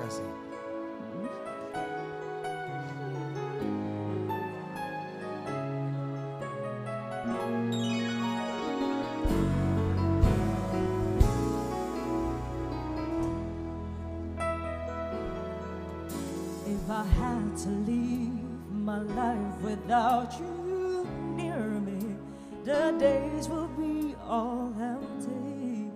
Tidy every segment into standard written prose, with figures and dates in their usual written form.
I say. If I had to leave my life without you near me, the days would be all empty.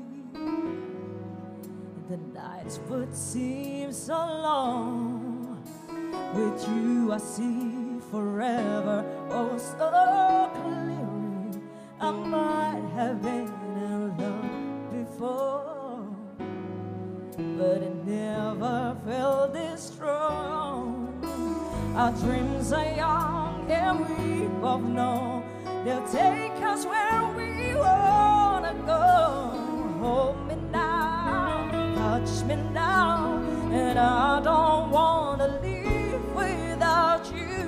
The nights would seem so long. With you I see forever, oh so clearly. I might have been in love before, but it never felt this strong. Our dreams are young and we both know they'll take us where we wanna go. Hold me now, touch me now, and I don't wanna leave without you.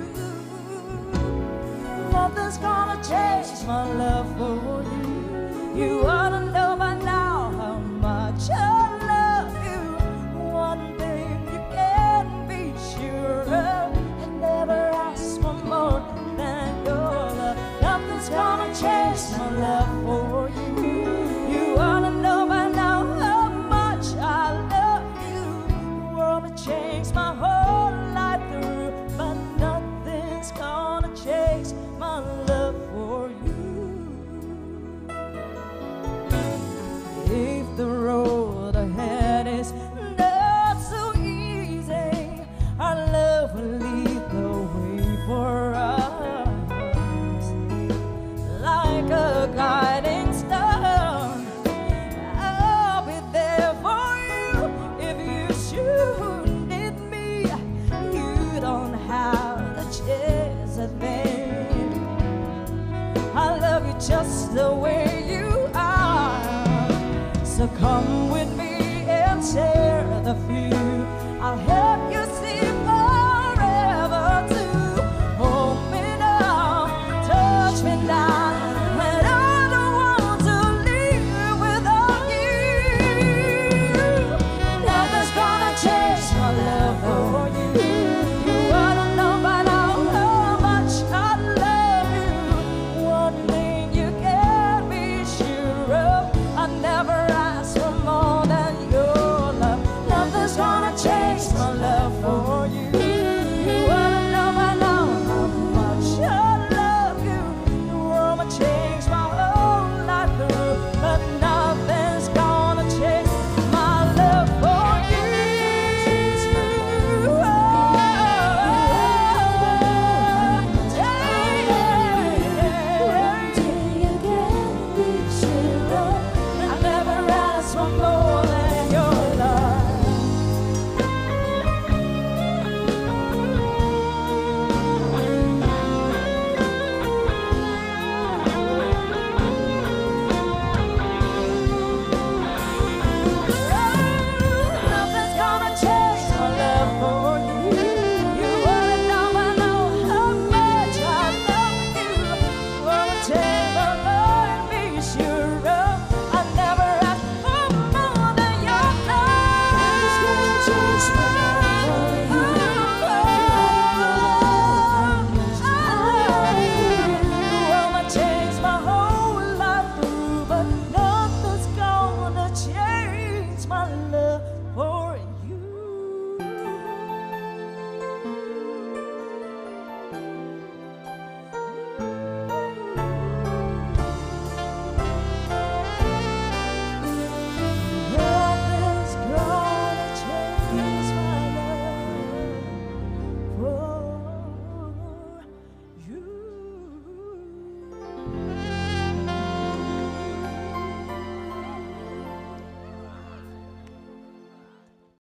Nothing's gonna change my love for you. You ought to know by now how much I love you. One thing you can be sure of, I never ask for more than your love. Nothing's gonna change my love for you. You ought to know by now how much I love you. Wanna change my whole life through, but nothing's gonna change my love for you. If the road ahead is not so easy, our love will lead the way for us. Like a guiding star, I'll be there for you if you should need me. You don't have to chase a thing. I love you just the way you